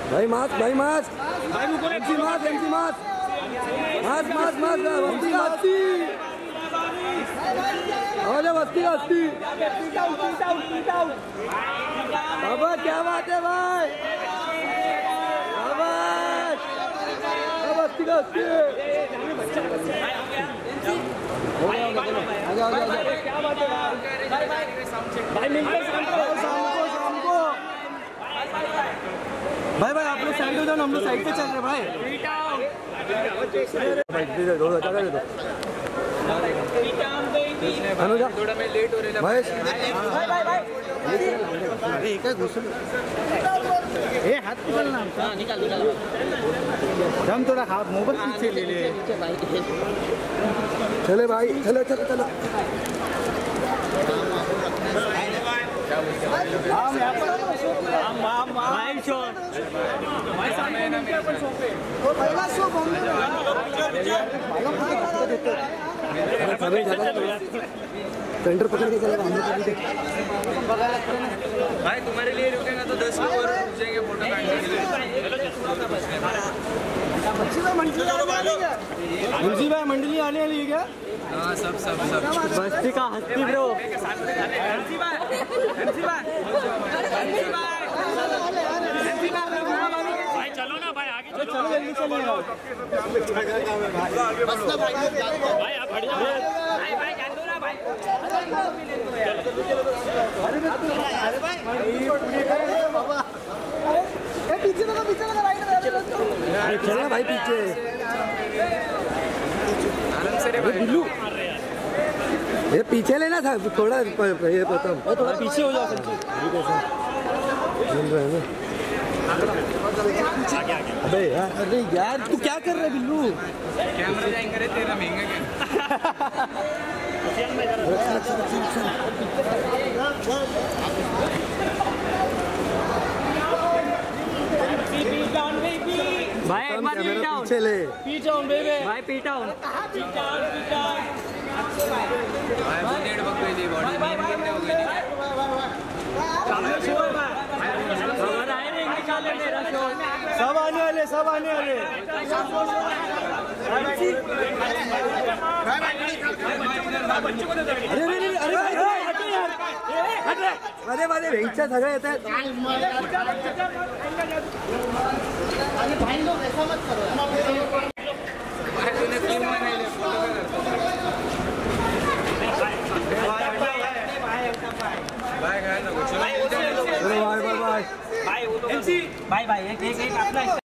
भाई मास्क भाई mask MC mask MC mask mask mask mask वस्ती वस्ती अरे वस्ती वस्ती बाबा क्या बात है भाई वस्ती वस्ती क्या बात है भाई मिलते शाम को भाई भाई आप लोग साइड हो जाओ ना हम लोग साइड पे चल रहे भाई अनुजा थोड़ा मैं लेट हो रहा भाई भाई भाई अरे एक घुस ए हाथ निकालना हां निकाल निकाल हम थोड़ा हाथ मोबाइल पीछे ले ले चले भाई चलो चलो चलो हम यहां पर हम भाई शॉट भाई सामने ना मेरे पर शॉट पे वो पहला शो बॉम्बे सेंटर पकड़ के चलेगा हम लोग भाई तुम्हारे लिए रुकेगा तो 10 लोग और रुक जाएंगे फोटो काटने के लिए। मुंशी भाई मंडली आने वाली है क्या? हाँ सब सब सब बस्ती का हस्ती ब्रो भाई चलो ना भाई आगे चलो जल्दी चलिए भाई आप हट जाओ भाई जान दो ना भाई अरे भाई पीछे लगा राइट में चलना भाई पीछे आनंद से रे भाई बिल्लू ये पीछे लेना था थोड़ा ये पता थोड़ा पीछे हो जाओ संजीव मिल रहा है ना अबे यार अरे यार तू क्या कर रहा है बिल्लू कैमरा जाएंगे करे तेरा महंगा भाई एक बार पीट डाउन पीछे ले पीट डाउन बेबी भाई पीट डाउन भाई वो डेढ़ बक गई थी बॉडी नींद कितने हो गई सब आने वाले अरे अरे भेंच्या सगळे येत आहेत तूने फिल्म में नहीं ले photo bye guys bye bye bye भाई एक अपना